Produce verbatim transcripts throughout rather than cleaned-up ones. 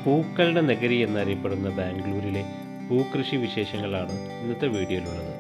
പൂക്കളുടെ നഗരി എന്നറിയപ്പെടുന്ന ബാംഗ്ലൂരിലെ പൂക്കൃഷി വിശേഷങ്ങളാണ് ഇന്നത്തെ വീഡിയോയിലുള്ളത്.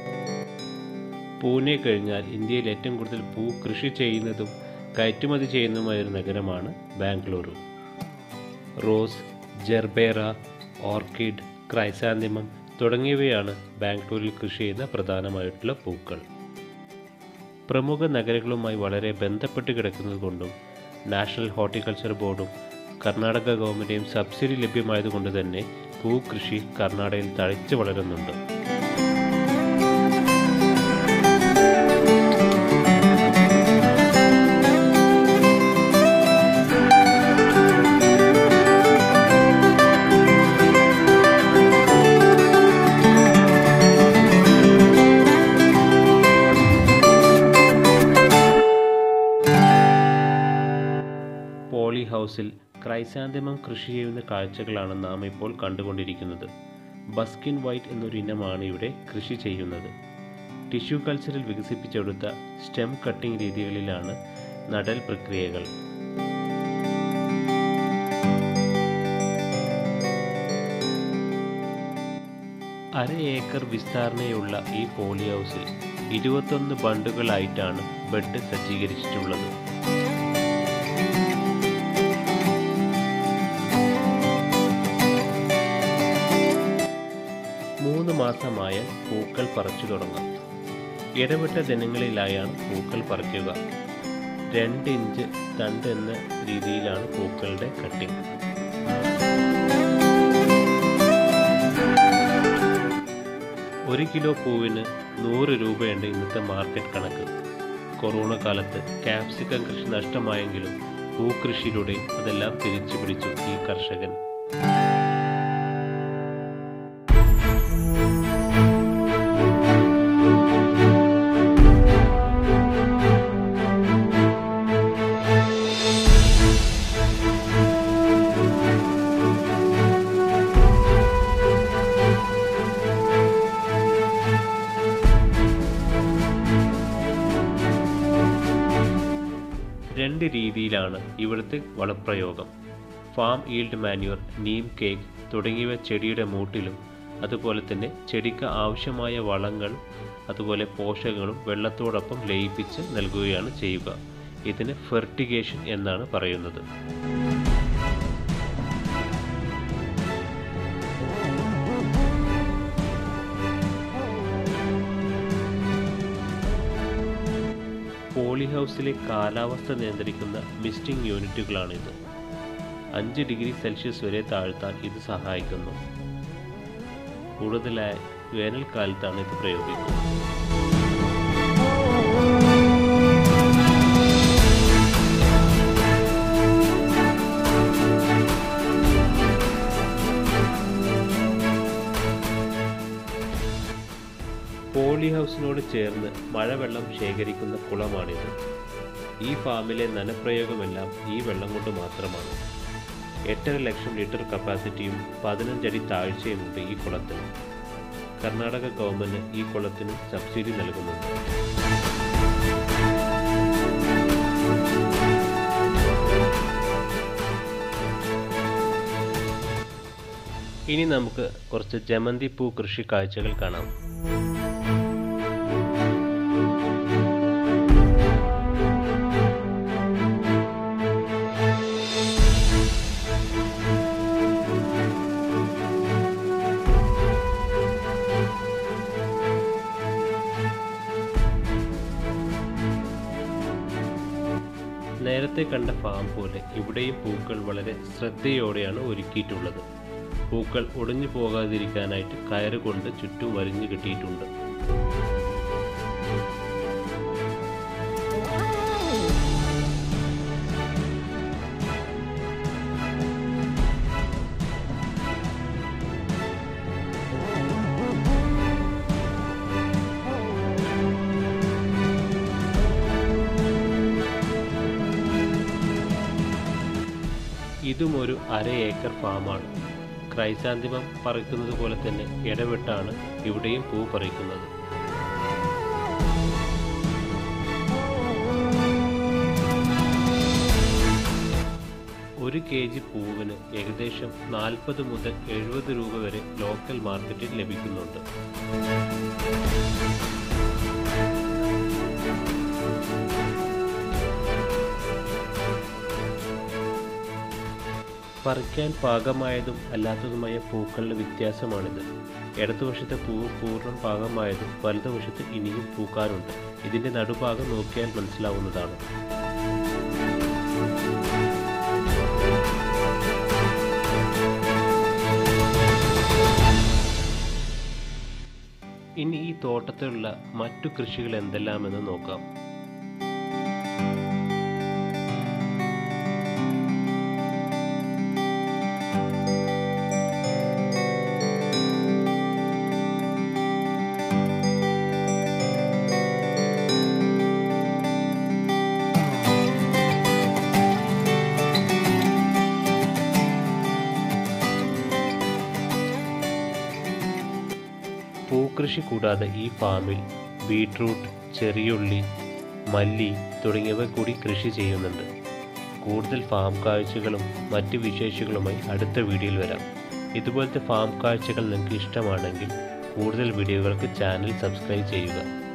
പൂനെ കഴിഞ്ഞാൽ ഇന്ത്യയിൽ ഏറ്റവും കൂടുതൽ പൂ കൃഷി ചെയ്യുന്നതും കയറ്റുമതി ചെയ്യുന്നതുമായ ഒരു നഗരമാണ് Bengaluru. Rose, gerbera, orchid, chrysanthemum തുടങ്ങിയവയാണ് ബാംഗ്ലൂരിൽ കൃഷി ചെയ്യുന്ന പ്രധാനമായിട്ടുള്ള പൂക്കൾ. പ്രമുഖ നഗരങ്ങളുമായി വളരെ ബന്ധപ്പെട്ട് കിടക്കുന്നതുകൊണ്ടും നാഷണൽ ഹോർട്ടിക്കൾച്ചർ ബോർഡും കർണാടക ഗവൺമെൻറ്റും സബ്സിഡി ലഭ്യമായതുകൊണ്ട് തന്നെ പൂക്കൃഷി കർണാടകയിൽ തഴച്ചു വളരുന്നുണ്ട്. പോളി ഹൗസിൽ ക്രൈസാന്തിമം കൃഷി ചെയ്യുന്ന കാഴ്ചകളാണ് നാം ഇപ്പോൾ കണ്ടുകൊണ്ടിരിക്കുന്നത്. ബസ്കിൻ വൈറ്റ് എന്നൊരു ഇനമാണ് ഇവിടെ കൃഷി ചെയ്യുന്നത്. ടിഷ്യൂ കൾച്ചറിൽ വികസിപ്പിച്ചെടുത്ത സ്റ്റെം കട്ടിംഗ് രീതികളിലാണ് നടൽ പ്രക്രിയകൾ. അര ഏക്കർ വിസ്താരണയുള്ള ഈ പോളി ഹൗസിൽ ഇരുപത്തൊന്ന് ബണ്ടുകളായിട്ടാണ് ബെഡ് സജ്ജീകരിച്ചിട്ടുള്ളത്. മൂന്ന് മാസമായാൽ പൂക്കൾ പറിച്ചു തുടങ്ങാം. ഇടവിട്ട ദിനങ്ങളിലായാണ് പൂക്കൾ പറിക്കുക. രണ്ട് ഇഞ്ച് തണ്ട് എന്ന രീതിയിലാണ് പൂക്കളുടെ കട്ടിങ്. ഒരു കിലോ പൂവിന് നൂറ് രൂപയുണ്ട് ഇന്നത്തെ മാർക്കറ്റ് കണക്ക്. കൊറോണ കാലത്ത് ക്യാപ്സിക്കം കൃഷി നഷ്ടമായെങ്കിലും പൂക്കൃഷിയിലൂടെ അതെല്ലാം തിരിച്ചു പിടിച്ചു ഈ കർഷകൻ. രണ്ട് രീതിയിലാണ് ഇവിടുത്തെ വളപ്രയോഗം. Farm yield manure, neem cake തുടങ്ങിയവ ചെടിയുടെ മൂട്ടിലും അതുപോലെ തന്നെ ചെടിക്ക് ആവശ്യമായ വളങ്ങൾ അതുപോലെ പോഷകങ്ങളും വെള്ളത്തോടൊപ്പം ലയിപ്പിച്ച് നൽകുകയാണ് ചെയ്യുക. ഇതിന് ഫെർട്ടിഗേഷൻ എന്നാണ് പറയുന്നത്. പോളി ഹൗസിലെ കാലാവസ്ഥ നിയന്ത്രിക്കുന്ന മിസ്റ്റിംഗ് യൂണിറ്റുകളാണിത്. അഞ്ച് ഡിഗ്രി സെൽഷ്യസ് വരെ താഴ്ത്താൻ ഇത് സഹായിക്കുന്നു. കൂടുതലായി വേനൽക്കാലത്താണ് ഇത് പ്രയോഗിക്കുന്നത്. പോളി ഹൗസിനോട് ചേർന്ന് മഴവെള്ളം ശേഖരിക്കുന്ന കുളമാണിത്. ഈ ഫാമിലെ നനപ്രയോഗമെല്ലാം ഈ വെള്ളം കൊണ്ട് മാത്രമാണ്. എട്ടര ലക്ഷം ലിറ്റർ കപ്പാസിറ്റിയും പതിനഞ്ചടി താഴ്ചയുമുണ്ട് ഈ കുളത്തിന്. കർണാടക ഗവൺമെൻറ് ഈ കുളത്തിന് സബ്സിഡി നൽകുന്നുണ്ട്. ഇനി നമുക്ക് കുറച്ച് ജമന്തി പൂ കൃഷി കാഴ്ചകൾ കാണാം. നേരത്തെ കണ്ട ഫാം പോലെ ഇവിടെയും പൂക്കൾ വളരെ ശ്രദ്ധയോടെയാണ് ഒരുക്കിയിട്ടുള്ളത്. പൂക്കൾ ഒടിഞ്ഞു പോകാതിരിക്കാനായിട്ട് കയറ് കൊണ്ട് ചുറ്റും വരിഞ്ഞു കിട്ടിയിട്ടുണ്ട്. ഇതും ഒരു അര ഏക്കർ ഫാമാണ്. ക്രൈസാന്തിമം പറിക്കുന്നത് പോലെ തന്നെ ഇടവിട്ടാണ് ഇവിടെയും പൂ പറിക്കുന്നത്. ഒരു കെ ജി പൂവിന് ഏകദേശം നാൽപ്പത് മുതൽ എഴുപത് രൂപ വരെ ലോക്കൽ മാർക്കറ്റിൽ ലഭിക്കുന്നുണ്ട്. പറിക്കാൻ പാകമായതും അല്ലാത്തതുമായ പൂക്കളുടെ വ്യത്യാസമാണിത്. ഇടതുവശത്തെ പൂവ് പൂർണ്ണം പാകമായതും വലതുവശത്ത് ഇനിയും പൂക്കാനുണ്ട്. ഇതിൻ്റെ നടുഭാഗം നോക്കിയാൽ മനസ്സിലാവുന്നതാണ്. ഇനി ഈ തോട്ടത്തിലുള്ള മറ്റു കൃഷികൾ എന്തെല്ലാമെന്ന് നോക്കാം. പൂക്കൃഷി കൂടാതെ ഈ ഫാമിൽ ബീട്രൂട്ട്, ചെറിയുള്ളി, മല്ലി തുടങ്ങിയവ കൂടി കൃഷി ചെയ്യുന്നുണ്ട്. കൂടുതൽ ഫാം കാഴ്ചകളും മറ്റ് വിശേഷങ്ങളുമായി അടുത്ത വീഡിയോയിൽ വരാം. ഇതുപോലത്തെ ഫാം കാഴ്ചകൾ നിങ്ങൾക്ക് ഇഷ്ടമാണെങ്കിൽ കൂടുതൽ വീഡിയോകൾക്ക് ചാനൽ സബ്സ്ക്രൈബ് ചെയ്യുക.